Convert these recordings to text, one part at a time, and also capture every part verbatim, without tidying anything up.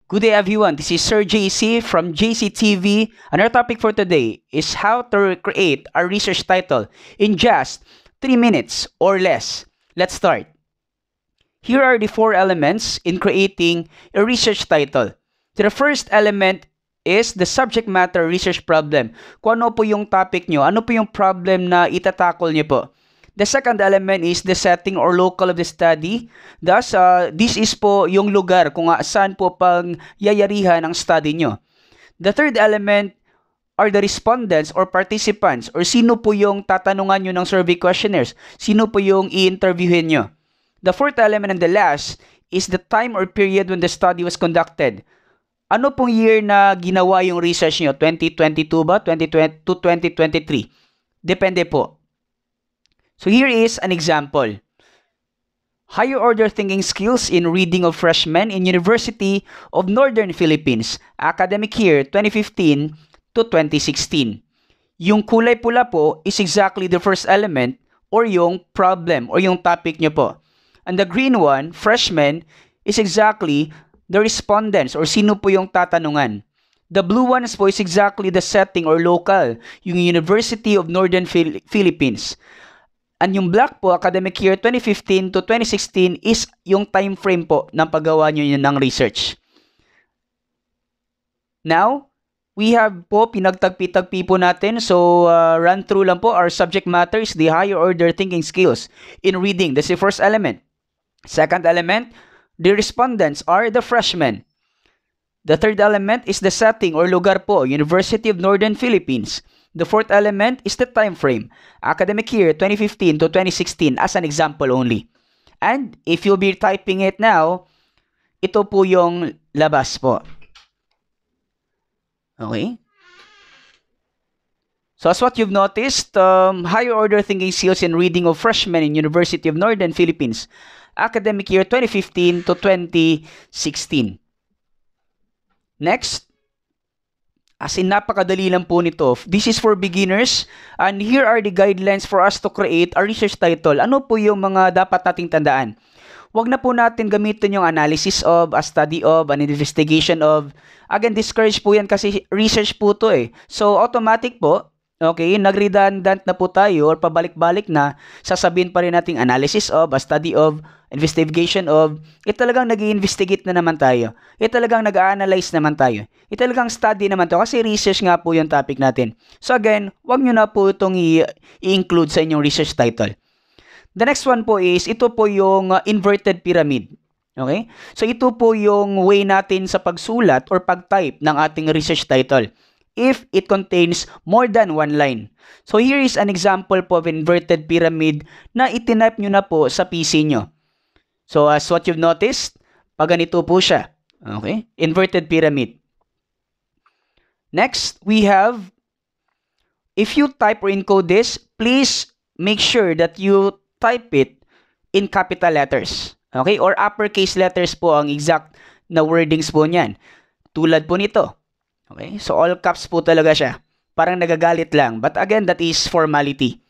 Good day everyone, this is Sir J C from J C T V and our topic for today is how to create a research title in just three minutes or less. Let's start. Here are the four elements in creating a research title. The first element is the subject matter research problem. Kung ano po yung topic nyo, ano po yung problem na itatakol nyo po. The second element is the setting or local of the study. Thus, uh, this is po yung lugar kung saan po pang yayarihan ang study nyo. The third element are the respondents or participants or sino po yung tatanungan nyo ng survey questionnaires. Sino po yung i-interviewin nyo. The fourth element and the last is the time or period when the study was conducted. Ano pong year na ginawa yung research nyo? twenty twenty-two ba? twenty twenty to twenty twenty-three? Depende po. So here is an example. Higher order thinking skills in reading of freshmen in University of Northern Philippines, academic year twenty fifteen to twenty sixteen. Yung kulay pula po is exactly the first element or yung problem or yung topic nyo po. And the green one, freshmen, is exactly the respondents or sino po yung tatanungan. The blue ones po is exactly the setting or local, yung University of Northern Phil- Philippines. And yung black po, academic year twenty fifteen to twenty sixteen is yung time frame po ng paggawa nyo yun ng research. Now, we have po pinagtagpi-tagpi po natin. So, uh, run through lang po. Our subject matter is the higher order thinking skills in reading. That's the first element. Second element, the respondents are the freshmen. The third element is the setting or lugar po, University of Northern Philippines. The fourth element is the time frame, academic year twenty fifteen to twenty sixteen as an example only. And if you'll be typing it now, ito po yung labas po. Okay? So as what you've noticed, um, higher order thinking skills in reading of freshmen in University of Northern Philippines, academic year twenty fifteen to twenty sixteen. Next. As in, napakadali lang po nito. This is for beginners. And here are the guidelines for us to create a research title. Ano po yung mga dapat nating tandaan? Huwag na po natin gamitin yung analysis of, a study of, an investigation of. Again, discourage po yan kasi research po to eh. So, automatic po. Okay, nag-redundant na po tayo or pabalik-balik na. Sasabihin pa rin natin analysis of, a study of, investigation of. Eh talagang nag-i-investigate na naman tayo. Eh talagang nag-a-analyze naman tayo. Eh talagang study naman to kasi research nga po yung topic natin. So again, wag nyo na po itong i-include sa inyong research title. The next one po is, ito po yung uh, inverted pyramid. Okay? So ito po yung way natin sa pagsulat or pag-type ng ating research title if it contains more than one line. So here is an example po of inverted pyramid na itinype nyo na po sa P C nyo. So as what you've noticed, pag ganito po siya. Okay? Inverted pyramid. Next, we have, if you type or encode this, please make sure that you type it in capital letters. Okay? Or uppercase letters po ang exact na wordings po niyan. Tulad po nito. Okay? So all caps po talaga siya. Parang nagagalit lang. But again, that is formality.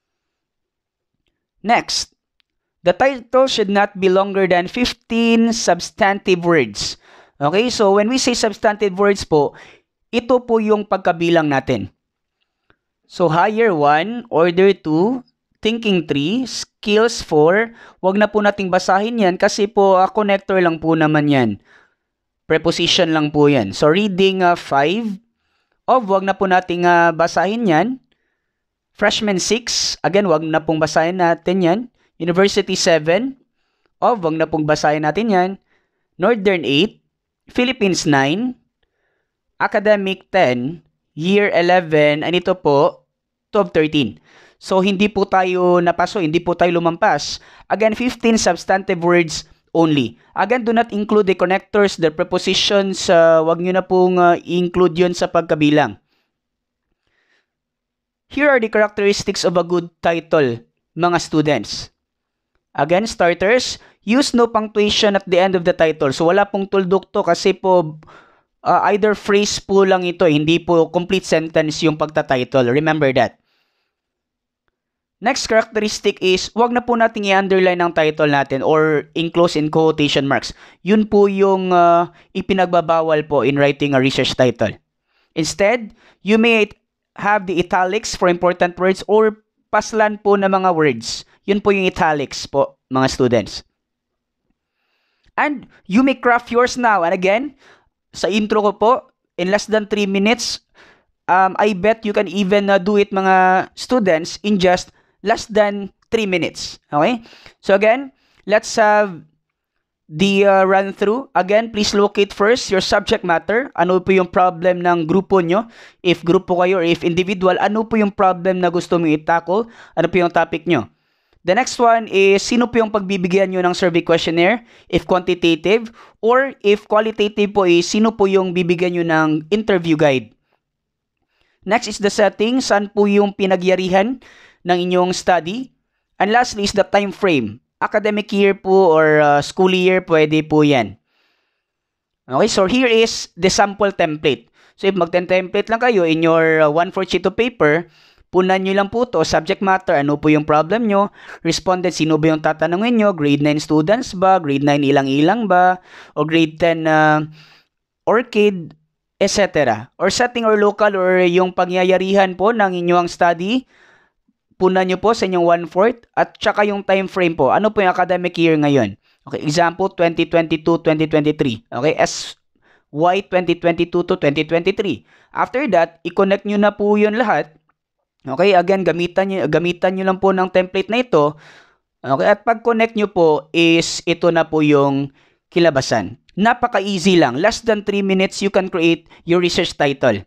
Next. The title should not be longer than fifteen substantive words. Okay, so when we say substantive words po, ito po yung pagkabilang natin. So higher one, order two, thinking three, skills four. Wag na po nating basahin yan kasi po uh, connector lang po naman yan. Preposition lang po yan. So reading uh, five, of wag na po nating uh, basahin yan. Freshman six, again wag na pong basahin natin yan. University seven, of wag na pong basahin natin yan. Northern eight, Philippines nine, Academic ten, Year eleven, and ito po, twelve thirteen. So, hindi po tayo napaso, hindi po tayo lumampas. Again, fifteen substantive words only. Again, do not include the connectors, the prepositions, uh, wag nyo na pong uh, include yun sa pagkabilang. Here are the characteristics of a good title, mga students. Again, starters, use no punctuation at the end of the title. So, wala pong tuldok to kasi po uh, either phrase po lang ito. Hindi po complete sentence yung pagta-title. Remember that. Next characteristic is, wag na po nating i-underline ang title natin or enclose in quotation marks. Yun po yung uh, ipinagbabawal po in writing a research title. Instead, you may have the italics for important words or paslan po na mga words. Yun po yung italics po, mga students. And you may craft yours now. And again, sa intro ko po, in less than three minutes, um, I bet you can even uh, do it, mga students, in just less than three minutes. Okay? So again, let's have the uh, run through. Again, please locate first your subject matter. Ano po yung problem ng grupo nyo? If grupo kayo or if individual, ano po yung problem na gusto mong i-tackle? Ano po yung topic nyo? The next one is, sino po yung pagbibigyan nyo ng survey questionnaire? If quantitative, or if qualitative po is, sino po yung bibigyan nyo ng interview guide? Next is the setting. Saan po yung pinagyarihan ng inyong study? And lastly is the time frame. Academic year po or uh, school year, pwede po yan. Okay, so here is the sample template. So if mag-template lang kayo in your uh, one fourth sheet of paper, punan nyo lang po to, subject matter, ano po yung problem nyo, respondent, sino ba yung tatanungin nyo, grade nine students ba, grade nine ilang-ilang ba, o grade ten uh, orchid, et cetera. Or setting or local or yung pangyayarihan po ng inyong study, punan nyo po sa inyong one fourth at saka yung time frame po. Ano po yung academic year ngayon? Okay, example, twenty twenty-two twenty twenty-three. Okay, S Y twenty twenty-two to twenty twenty-three. After that, i-connect nyo na po yun lahat. Okay, again, gamitan nyo, gamitan nyo lang po ng template na ito. Okay, at pag-connect nyo po is ito na po yung kilabasan. Napaka-easy lang. Less than three minutes, you can create your research title.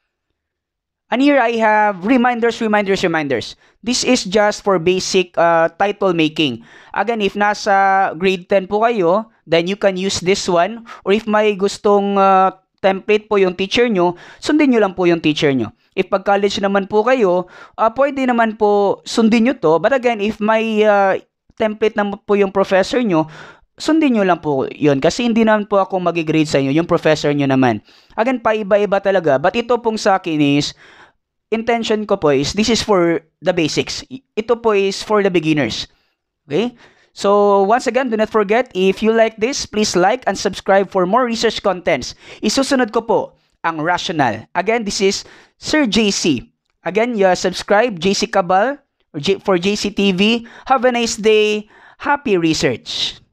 And here I have reminders, reminders, reminders. This is just for basic uh, title making. Again, if nasa grade ten po kayo, then you can use this one. Or if may gustong uh, template po yung teacher nyo, sundin nyo lang po yung teacher nyo. If pag-college naman po kayo, uh, pwede naman po sundin nyo to. But again, if may uh, template naman po yung professor nyo, sundin nyo lang po yun. Kasi hindi naman po ako mag-grade sa inyo, yung professor nyo naman. Again, paiba-iba talaga. But ito pong sa akin is, intention ko po is, this is for the basics. Ito po is for the beginners. Okay? So, once again, do not forget, if you like this, please like and subscribe for more research contents. Isusunod ko po ang rational. Again, this is Sir J C. Again, you subscribe, J C Cabal, or J for J C T V. Have a nice day. Happy research!